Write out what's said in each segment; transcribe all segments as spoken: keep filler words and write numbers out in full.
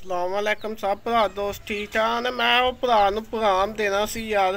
ਸਲਾਮੁਅਲੈਕਮ ਸਭ ਭਰਾ ਦੋਸਤ ਠੀਕ ਠਾਕ ਨੇ। ਮੈਂ ਉਹ ਭਰਾ ਨੂੰ ਪੈਗਾਮ ਦੇਣਾ ਸੀ ਯਾਰ,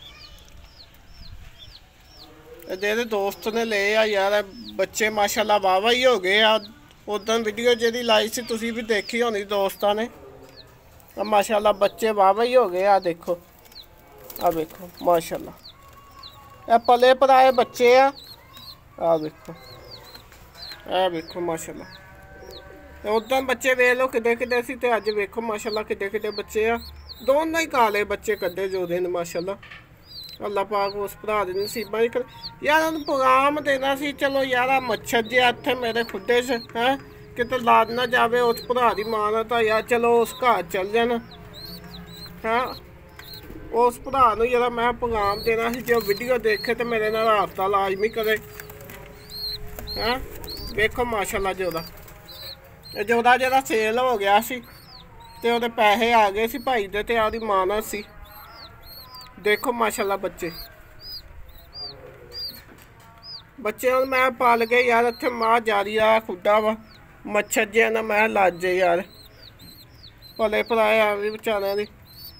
ਜਿਹਦੇ ਦੋਸਤ ਨੇ ਲਏ ਆ ਯਾਰ ਬੱਚੇ ਮਾਸ਼ਾਅੱਲਾ ਵਾਹਵਾ ਹੀ ਹੋ ਗਏ ਆ। ਉਦੋਂ ਵੀਡੀਓ ਜਿਹੜੀ ਲਾਈ ਸੀ ਤੁਸੀਂ ਵੀ ਦੇਖੀ ਹੋਣੀ ਦੋਸਤਾਂ ਨੇ। ਮਾਸ਼ਾਅੱਲਾ ਬੱਚੇ ਵਾਹਵਾ ਹੀ ਹੋ ਗਏ ਆ। ਦੇਖੋ ਆ ਵੇਖੋ माशाल्लाह, ਇਹ पले पराए बच्चे आ। आ देखो आ देखो माशाल्लाह, उदन बच्चे वेख लो किडे किडे सी ते अज वेखो माशाल्लाह किडे किडे बच्चे आ। दोनों ही काले बच्चे कड्डे जो दिन माशाल्लाह। अल्लाह पाक उस भरा दे नसीबां कर यार। उन्हें पैगाम देना सी, चलो यार मच्छर जे इत्थे मेरे खुडे च है किते लाद ना जावे उस भरा दी मां दा, तां यार चलो उस घर चल जाना हाँ। उस भरा नूं जरा मैं पैगाम देना सी, जो वीडियो देखे तो मेरे नाल राबता लाजमी करे हैं। वेखो माशाल्लाह जोदा जोदा जरा सेल हो गया सी ते ओहदे पैसे आ गए सी भाई दे ते ओहदी मां नाल सी। देखो माशाल्लाह बच्चे बच्चे हूँ मैं पाल के यार इत्थे मां जारी आ खुडा वा मच्छर जे ना मैं लज जे यार भले भराए आ भी बेचारियां दी।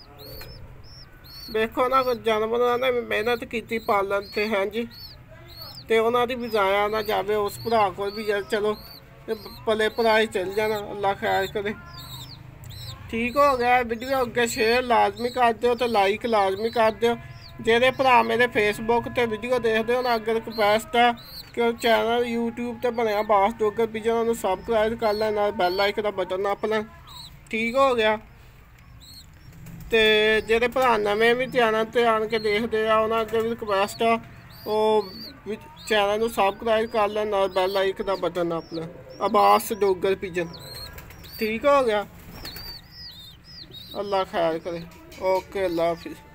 देखो ना जानवरों ने मेहनत की पालन ते हैं जी, तो उन्होंने भी जाया ना जाए उस भरा को भी यार चलो पले भरा ही चल जाना। अल्लाह खैर करे। ठीक हो गया। वीडियो अगे शेयर लाजमी कर दो तो लाइक लाजमी कर दो। जेह्ड़े भरा मेरे फेसबुक ते वीडियो देखते हो ना, अगर रिक्वेस्ट है कि चैनल यूट्यूब ते बनया बास डोगर पिजन उन्होंने सबसक्राइब कर लेना, बैल लाइक का बटन नप लें। ठीक हो गया। तो जेह्ड़े भरा नवें भी चैनल ते आन के देखते हैं उन्होंने अगे भी रिक्वेस्ट आ वो चैनल सबसक्राइब कर लेना, बैल लाइक का बटन नप लें। अब्बास डोगर पिजन। ठीक हो गया। अल्लाह खैर करे। ओके अल्लाह हाफिज़।